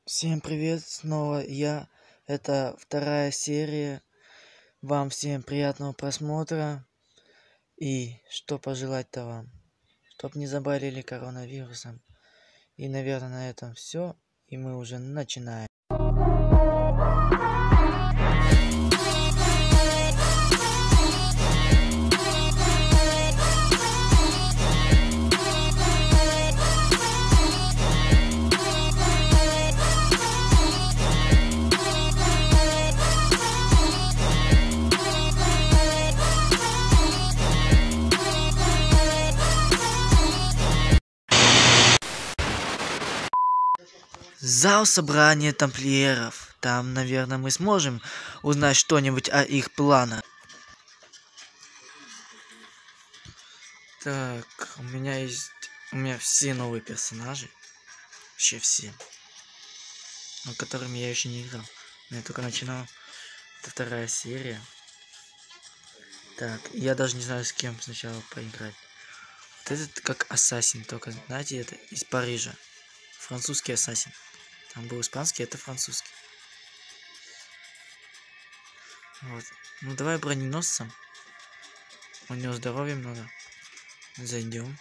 Всем привет, снова я. Это вторая серия. Вам всем приятного просмотра. И что пожелать-то вам? Чтоб не заболели коронавирусом. И, наверное, на этом все. И мы уже начинаем. Зал собрания тамплиеров. Там, наверное, мы сможем узнать что-нибудь о их планах. Так, у меня все новые персонажи. Вообще все. Но которыми я еще не играл. Я только начинал. Это вторая серия. Так, я даже не знаю, с кем сначала поиграть. Вот этот как ассасин, только, знаете, это из Парижа. Французский ассасин. Там был испанский, это французский. Вот. Ну давай броненосцем. У него здоровья много. Зайдем.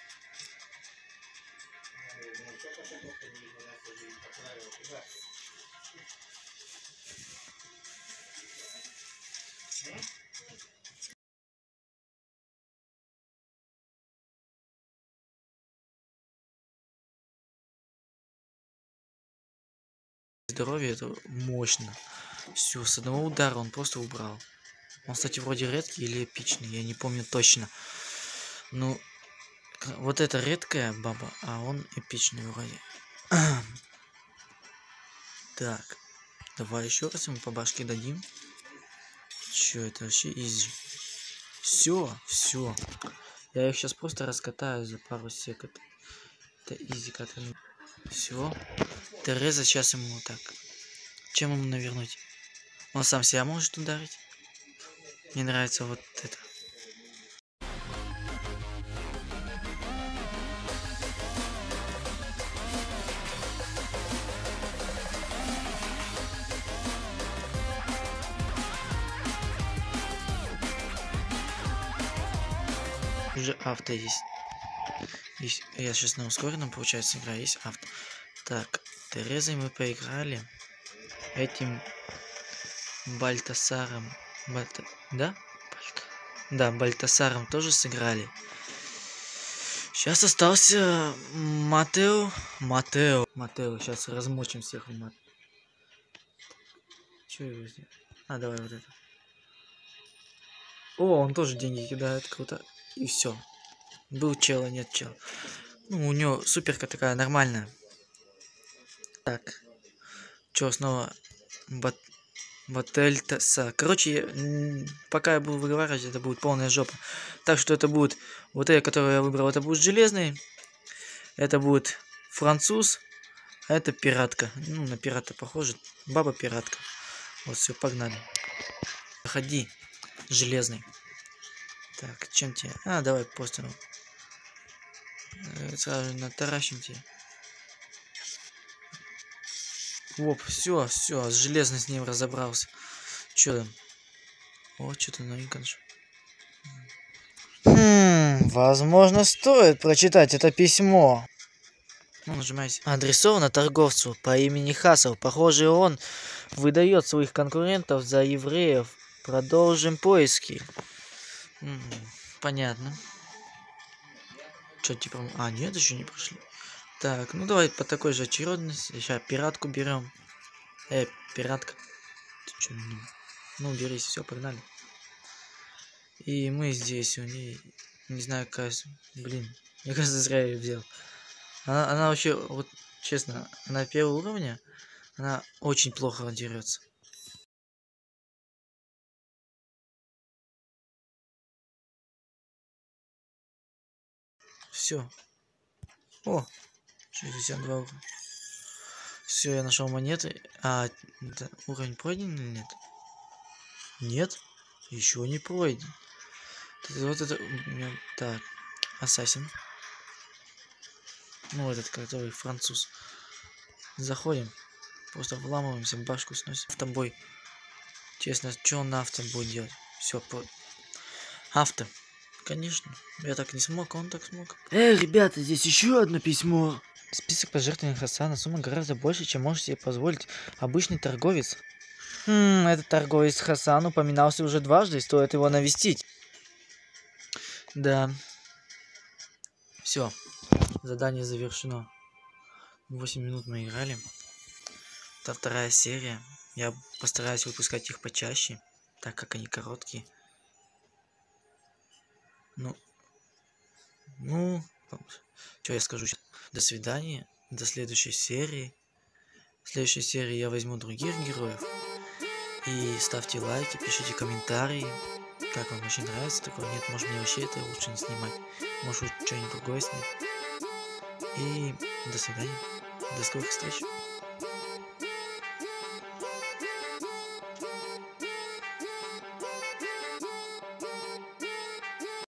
Здоровье это мощно. Все, с одного удара он просто убрал. Он, кстати, вроде редкий или эпичный, я не помню точно. Ну, вот это редкая баба, а он эпичный вроде. Так, давай еще раз ему по башке дадим. Че, это вообще изи. Все. Я их сейчас просто раскатаю за пару секунд. Это изи катан. Все. Тереза сейчас ему так. Чем ему навернуть? Он сам себя может ударить. Мне нравится вот это. Уже авто есть. Я сейчас на ускоренном, получается, игра есть авто. Так, Терезой мы поиграли. Этим Бальтасаром. Да? Да, Бальтасаром тоже сыграли. Сейчас остался Матео. Сейчас размочим всех. Че его сделать? А, давай вот это. О, он тоже деньги кидает, круто. И все. Был чел, а нет чел. Ну, у него суперка такая нормальная. Так. Че, снова Бательтаса. Короче, пока я буду выговаривать, это будет полная жопа. Так что это будет... Вот это, который я выбрал, это будет железный. Это будет француз. А это пиратка. Ну, на пирата похоже. Баба-пиратка. Вот, все, погнали. Заходи, железный. Так, чем тебе? А, давай постером. Сразу натаращим тебе. Оп, все, с железным с ним разобрался. Че там? О, что-то новенькое. Возможно, стоит прочитать это письмо. Ну, нажимайся. Адресовано торговцу по имени Хасов. Похоже, он выдает своих конкурентов за евреев. Продолжим поиски. Понятно. Что, типа... А, нет, еще не прошли. Так, ну давай по такой же очередности. Сейчас пиратку берем. Пиратка. Ты что, ну, берись, все, погнали. И мы здесь у нее... Не знаю, какая... Блин, мне кажется, зря ее взял. Она вообще, вот честно, на первом уровне она очень плохо дерется. Все. О, 62 уровня. Все, я нашел монеты. А уровень пройден или нет? Нет, еще не пройден. Вот это... Так, ассасин. Ну, этот, который француз. Заходим. Просто вламываемся, башку сносим. Автобой. Честно, что он на авто будет делать? Все, авто. Конечно. Я так не смог, а он так смог. Ребята, здесь еще одно письмо. Список пожертвований Хасана. Сумма гораздо больше, чем может себе позволить обычный торговец. Этот торговец Хасан упоминался уже дважды, стоит его навестить. Да. Все. Задание завершено. 8 минут мы играли. Это вторая серия. Я постараюсь выпускать их почаще, так как они короткие. Ну, что я скажу сейчас? До свидания, до следующей серии. В следующей серии я возьму других героев. И ставьте лайки, пишите комментарии. Как вам очень нравится такое? Нет, может мне вообще это лучше не снимать. Может лучше что-нибудь другое снять. И до свидания. До скорых встреч.